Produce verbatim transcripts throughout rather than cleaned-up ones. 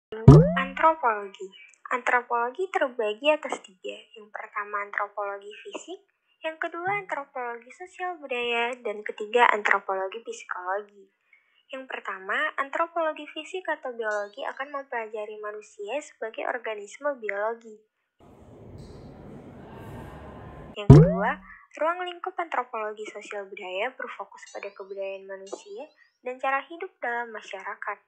Antropologi. Antropologi terbagi atas tiga. Yang pertama antropologi fisik, yang kedua antropologi sosial budaya, dan ketiga antropologi psikologi. Yang pertama, antropologi fisik atau biologi akan mempelajari manusia sebagai organisme biologi. Yang kedua, ruang lingkup antropologi sosial budaya berfokus pada kebudayaan manusia dan cara hidup dalam masyarakat.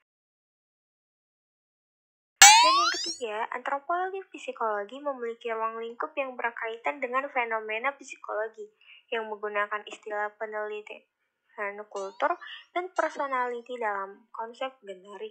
Dan yang ketiga, antropologi psikologi memiliki ruang lingkup yang berkaitan dengan fenomena psikologi yang menggunakan istilah penelitian kultur dan personality dalam konsep generik.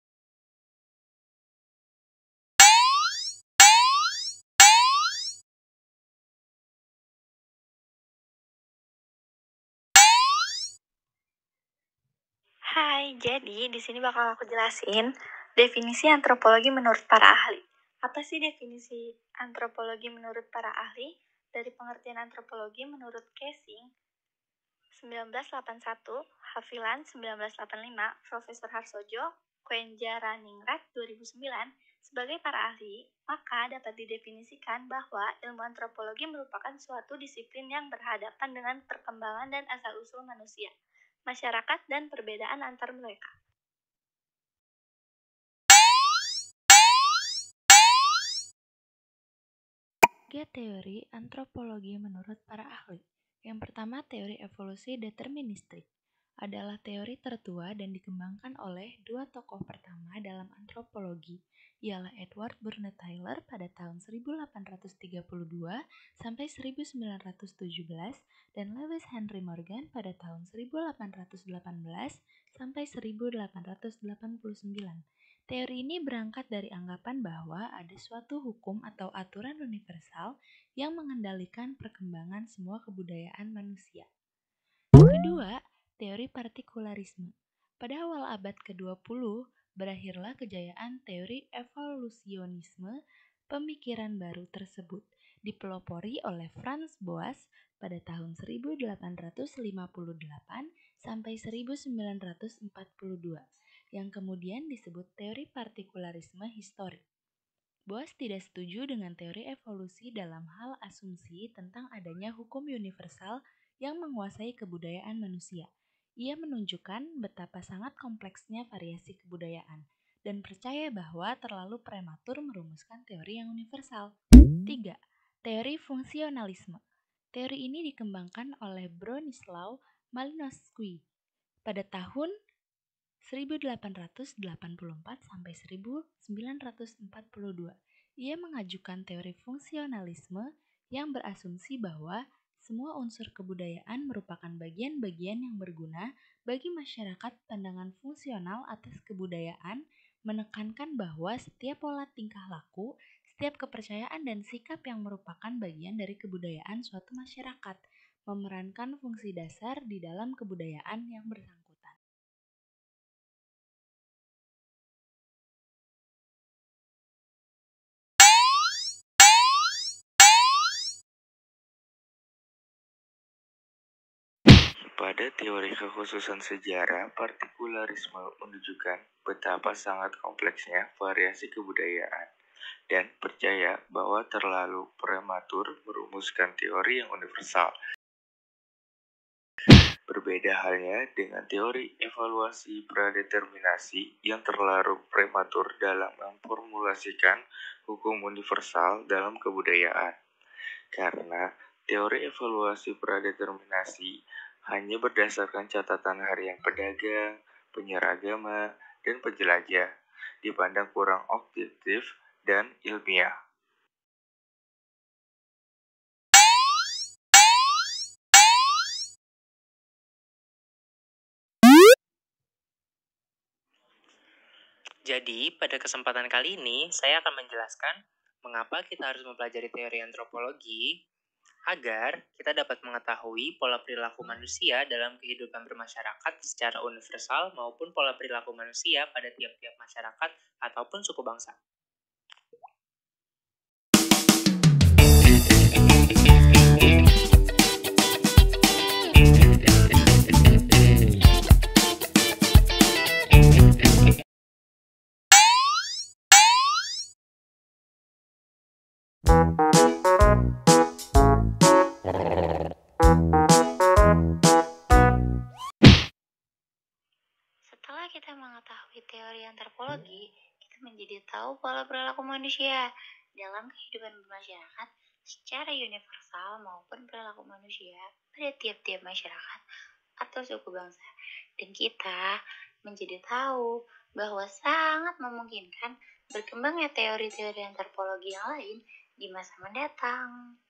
Hai, jadi di sini bakal aku jelasin definisi antropologi menurut para ahli. Apa sih definisi antropologi menurut para ahli? Dari pengertian antropologi menurut Casing sembilan belas delapan puluh satu, Haviland sembilan belas delapan puluh lima, Profesor Harsojo, Kwenjaraningrat dua ribu sembilan, sebagai para ahli, maka dapat didefinisikan bahwa ilmu antropologi merupakan suatu disiplin yang berhadapan dengan perkembangan dan asal-usul manusia, masyarakat, dan perbedaan antar mereka. Tiga teori antropologi menurut para ahli. Yang pertama, teori evolusi deterministik adalah teori tertua dan dikembangkan oleh dua tokoh pertama dalam antropologi, ialah Edward Burnett Tylor pada tahun seribu delapan ratus tiga puluh dua sampai seribu sembilan ratus tujuh belas dan Lewis Henry Morgan pada tahun seribu delapan ratus delapan belas sampai seribu delapan ratus delapan puluh sembilan. Teori ini berangkat dari anggapan bahwa ada suatu hukum atau aturan universal yang mengendalikan perkembangan semua kebudayaan manusia. Kedua, teori partikularisme. Pada awal abad ke dua puluh, berakhirlah kejayaan teori evolusionisme. Pemikiran baru tersebut dipelopori oleh Franz Boas pada tahun seribu delapan ratus lima puluh delapan sampai seribu sembilan ratus empat puluh dua, yang kemudian disebut teori partikularisme historik. Boas tidak setuju dengan teori evolusi dalam hal asumsi tentang adanya hukum universal yang menguasai kebudayaan manusia. Ia menunjukkan betapa sangat kompleksnya variasi kebudayaan dan percaya bahwa terlalu prematur merumuskan teori yang universal. Tiga. Teori fungsionalisme. Teori ini dikembangkan oleh Bronislaw Malinowski pada tahun seribu delapan ratus delapan puluh empat sampai seribu sembilan ratus empat puluh dua. Ia mengajukan teori fungsionalisme yang berasumsi bahwa semua unsur kebudayaan merupakan bagian-bagian yang berguna bagi masyarakat. Pandangan fungsional atas kebudayaan menekankan bahwa setiap pola tingkah laku, setiap kepercayaan dan sikap yang merupakan bagian dari kebudayaan suatu masyarakat memerankan fungsi dasar di dalam kebudayaan yang bersangkutan. Pada teori kekhususan sejarah, partikularisme menunjukkan betapa sangat kompleksnya variasi kebudayaan dan percaya bahwa terlalu prematur merumuskan teori yang universal. Berbeda halnya dengan teori evaluasi pradeterminasi yang terlalu prematur dalam memformulasikan hukum universal dalam kebudayaan. Karena teori evaluasi pradeterminasi hanya berdasarkan catatan harian pedagang, penyeragama, dan penjelajah, dipandang kurang objektif dan ilmiah. Jadi, pada kesempatan kali ini, saya akan menjelaskan mengapa kita harus mempelajari teori antropologi agar kita dapat mengetahui pola perilaku manusia dalam kehidupan bermasyarakat secara universal maupun pola perilaku manusia pada tiap-tiap masyarakat ataupun suku bangsa. Setelah kita mengetahui teori antropologi, kita menjadi tahu pola perilaku manusia dalam kehidupan bermasyarakat secara universal maupun perilaku manusia pada tiap-tiap masyarakat atau suku bangsa. Dan kita menjadi tahu bahwa sangat memungkinkan berkembangnya teori-teori antropologi yang lain di masa mendatang.